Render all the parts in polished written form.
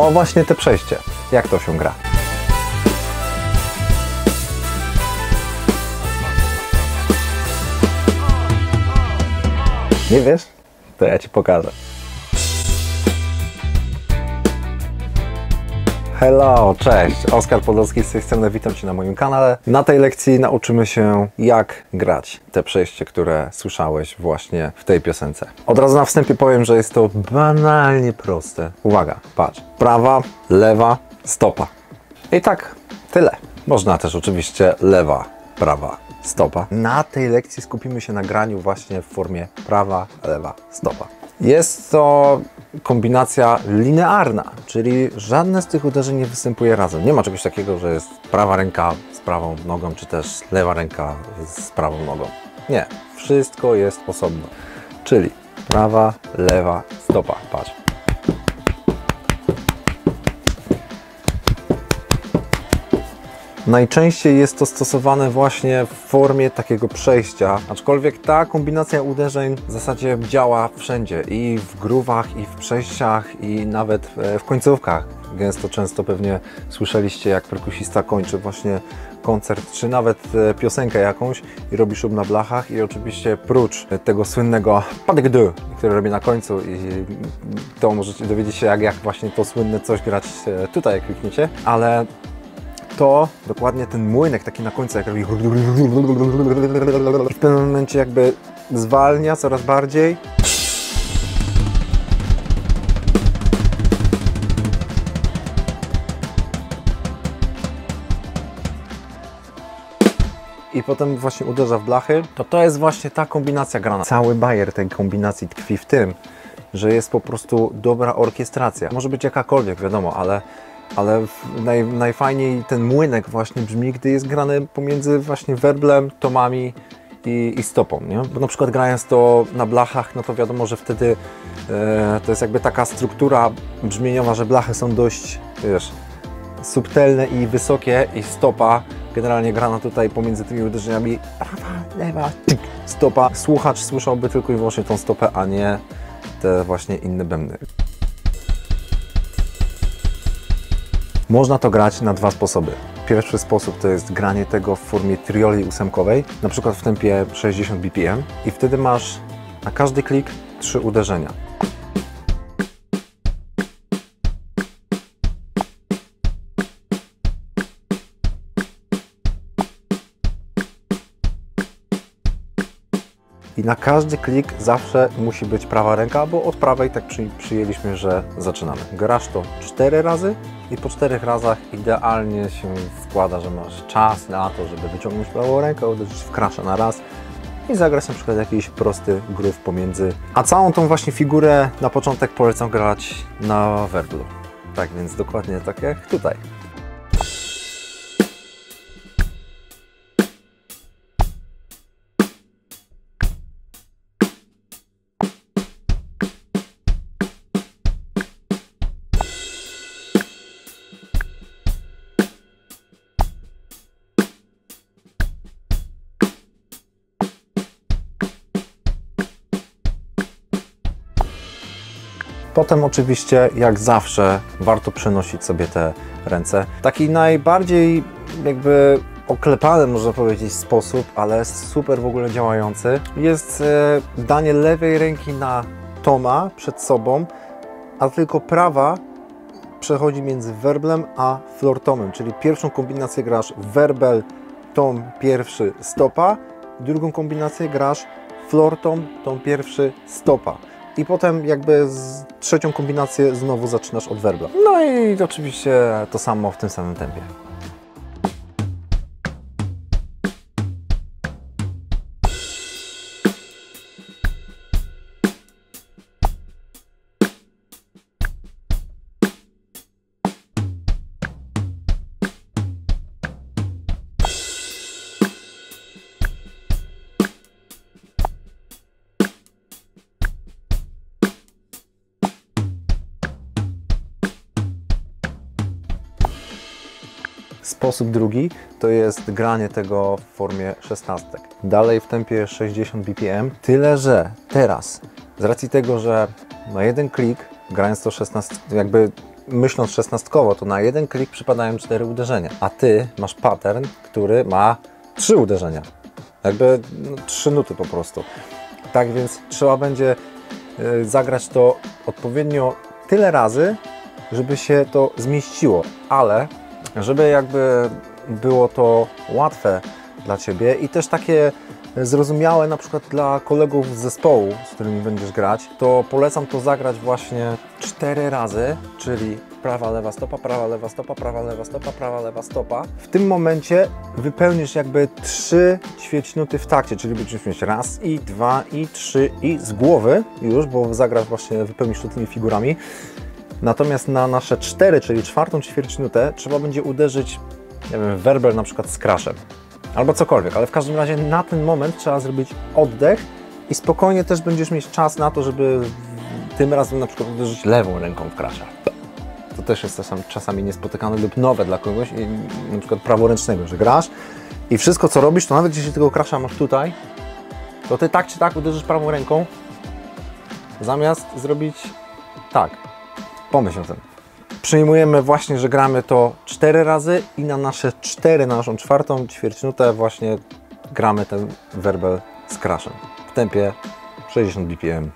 o właśnie te przejście. Jak to się gra? Nie wiesz? To ja Ci pokażę. Hello, cześć! Oskar Podolski z tej strony, witam Cię na moim kanale. Na tej lekcji nauczymy się, jak grać te przejście, które słyszałeś właśnie w tej piosence. Od razu na wstępie powiem, że jest to banalnie proste. Uwaga, patrz. Prawa, lewa, stopa. I tak, tyle. Można też oczywiście lewa, prawa, stopa. Na tej lekcji skupimy się na graniu właśnie w formie prawa, lewa, stopa. Jest to kombinacja linearna, czyli żadne z tych uderzeń nie występuje razem. Nie ma czegoś takiego, że jest prawa ręka z prawą nogą, czy też lewa ręka z prawą nogą. Nie, wszystko jest osobno. Czyli prawa, lewa, stopa. Patrz. Najczęściej jest to stosowane właśnie w formie takiego przejścia, aczkolwiek ta kombinacja uderzeń w zasadzie działa wszędzie, i w grówach, i w przejściach, i nawet w końcówkach. Często pewnie słyszeliście, jak perkusista kończy właśnie koncert, czy nawet piosenkę jakąś i robi szum na blachach, i oczywiście prócz tego słynnego pas de deux, który robi na końcu, i to możecie dowiedzieć się, jak właśnie to słynne coś grać tutaj, jak klikniecie, ale to dokładnie ten młynek taki na końcu, jak robi, i w pewnym momencie jakby zwalnia coraz bardziej. I potem właśnie uderza w blachy. To jest właśnie ta kombinacja grana. Cały bajer tej kombinacji tkwi w tym, że jest po prostu dobra orkiestracja. Może być jakakolwiek, wiadomo, ale najfajniej ten młynek właśnie brzmi, gdy jest grany pomiędzy właśnie werblem, tomami i stopą, nie? Bo na przykład grając to na blachach, no to wiadomo, że wtedy to jest jakby taka struktura brzmieniowa, że blachy są dość, wiesz, subtelne i wysokie, i stopa generalnie grana tutaj pomiędzy tymi uderzeniami prawa, lewa, tyk, stopa. Słuchacz słyszałby tylko i wyłącznie tą stopę, a nie te właśnie inne bębny. Można to grać na dwa sposoby. Pierwszy sposób to jest granie tego w formie trioli ósemkowej, na przykład w tempie 60 bpm, i wtedy masz na każdy klik 3 uderzenia. I na każdy klik zawsze musi być prawa ręka, bo od prawej tak przyjęliśmy, że zaczynamy. Grasz to 4 razy i po 4 razach idealnie się składa, że masz czas na to, żeby wyciągnąć prawą rękę, uderzyć w crasha na raz i zagrać na przykład jakiś prosty groove pomiędzy. A całą tą właśnie figurę na początek polecam grać na werblu. Tak więc dokładnie tak jak tutaj. Potem oczywiście, jak zawsze, warto przenosić sobie te ręce. Taki najbardziej jakby oklepany, można powiedzieć, sposób, ale super w ogóle działający, jest danie lewej ręki na toma przed sobą, a tylko prawa przechodzi między werblem a floor-tomem, czyli pierwszą kombinację grasz werbel, tom pierwszy, stopa, drugą kombinację grasz floor-tom, tom pierwszy, stopa. I potem jakby trzecią kombinację znowu zaczynasz od werbla. No i oczywiście to samo w tym samym tempie. Sposób drugi to jest granie tego w formie szesnastek. Dalej w tempie 60 bpm, tyle że teraz z racji tego, że na jeden klik grając to 16, jakby myśląc szesnastkowo, to na jeden klik przypadają 4 uderzenia, a Ty masz pattern, który ma 3 uderzenia. Jakby 3 nuty po prostu. Tak więc trzeba będzie zagrać to odpowiednio tyle razy, żeby się to zmieściło, ale żeby jakby było to łatwe dla Ciebie i też takie zrozumiałe na przykład dla kolegów z zespołu, z którymi będziesz grać, to polecam to zagrać właśnie 4 razy, czyli prawa, lewa stopa, prawa, lewa stopa, prawa, lewa stopa, prawa, lewa stopa. W tym momencie wypełnisz jakby 3 ćwierćnuty w takcie, czyli będziesz mieć raz i 2 i 3 i z głowy już, bo zagrasz właśnie, wypełnisz to tymi figurami. Natomiast na nasze 4, czyli 4. ćwierćnutę trzeba będzie uderzyć, nie wiem, w werbel na przykład z crashem. Albo cokolwiek, ale w każdym razie na ten moment trzeba zrobić oddech i spokojnie też będziesz mieć czas na to, żeby tym razem na przykład uderzyć lewą ręką w crasha. To też jest czasami niespotykane lub nowe dla kogoś, na przykład praworęcznego, że grasz i wszystko co robisz, to nawet jeśli tego crasha masz tutaj, to Ty tak czy tak uderzysz prawą ręką, zamiast zrobić tak. Pomyśl o tym. Przyjmujemy właśnie, że gramy to 4 razy i na nasze 4, na naszą 4. ćwierćnutę właśnie gramy ten werbel z crashem w tempie 60 BPM.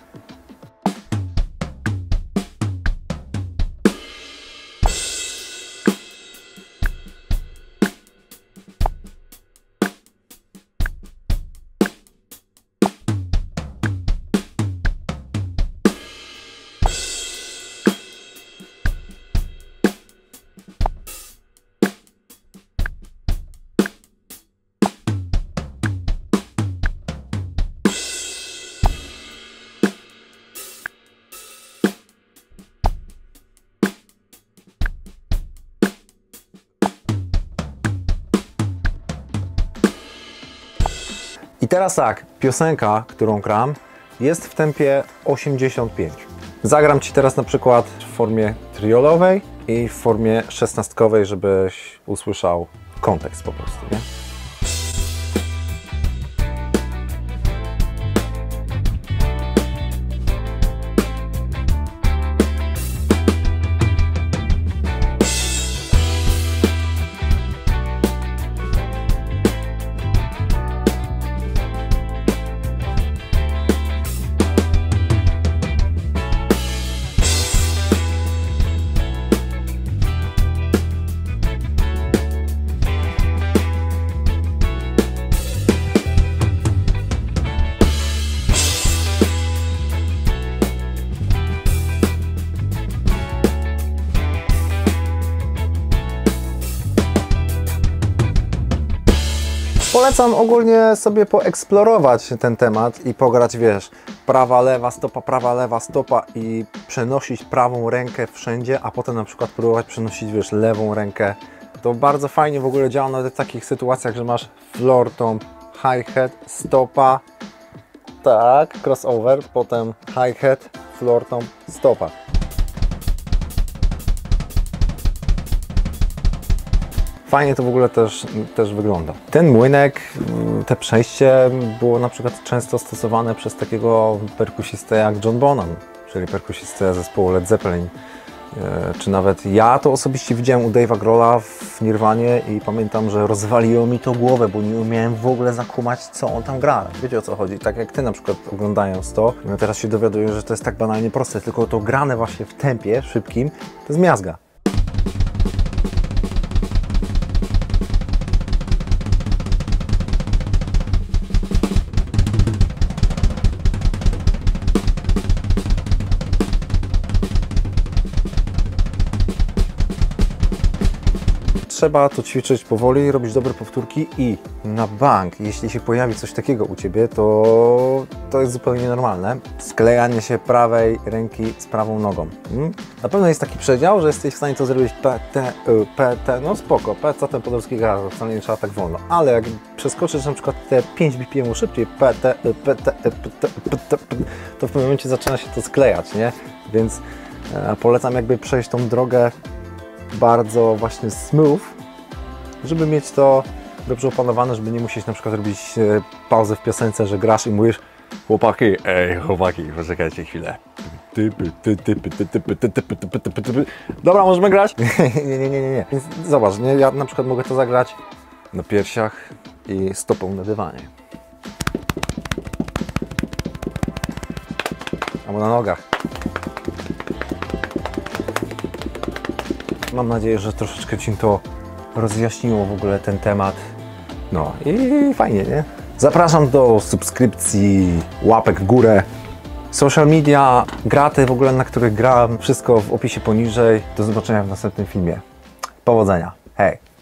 I teraz tak, piosenka, którą gram, jest w tempie 85. Zagram Ci teraz na przykład w formie triolowej i w formie szesnastkowej, żebyś usłyszał kontekst po prostu, nie? Polecam ogólnie sobie poeksplorować ten temat i pograć, wiesz, prawa, lewa stopa i przenosić prawą rękę wszędzie, a potem na przykład próbować przenosić, wiesz, lewą rękę. To bardzo fajnie w ogóle działa nawet w takich sytuacjach, że masz floor tomb, hi-hat, stopa, tak, crossover, potem hi-hat, floor tomb, stopa. Fajnie to w ogóle też wygląda. Ten młynek, te przejście było na przykład często stosowane przez takiego perkusistę jak John Bonham, czyli perkusistę zespołu Led Zeppelin. Czy nawet ja to osobiście widziałem u Dave'a Grohla w Nirwanie i pamiętam, że rozwaliło mi to głowę, bo nie umiałem w ogóle zakumać, co on tam gra. Wiecie, o co chodzi? Tak jak Ty na przykład oglądając to, no teraz się dowiaduję, że to jest tak banalnie proste, tylko to grane właśnie w tempie szybkim, to jest miazga. Trzeba to ćwiczyć powoli, robić dobre powtórki i na bank, jeśli się pojawi coś takiego u Ciebie, to jest zupełnie normalne. Sklejanie się prawej ręki z prawą nogą. Na pewno jest taki przedział, że jesteś w stanie to zrobić PT, no spoko, PT podolski gaz, wcale nie trzeba tak wolno, ale jak przeskoczysz na przykład te 5 BPM szybciej, to w pewnym momencie zaczyna się to sklejać, nie? Więc polecam jakby przejść tą drogę bardzo właśnie smooth, żeby mieć to dobrze opanowane, żeby nie musieć na przykład robić pauzy w piosence, że grasz i mówisz chłopaki, ej chłopaki, poczekajcie chwilę. Dobra, możemy grać? Nie. Więc zobacz, nie? Ja na przykład mogę to zagrać na piersiach i stopą na dywanie. Albo na nogach. Mam nadzieję, że troszeczkę Ci to rozjaśniło w ogóle ten temat. No i fajnie, nie? Zapraszam do subskrypcji, łapek w górę. Social media, graty w ogóle, na których gram, wszystko w opisie poniżej. Do zobaczenia w następnym filmie. Powodzenia. Hej!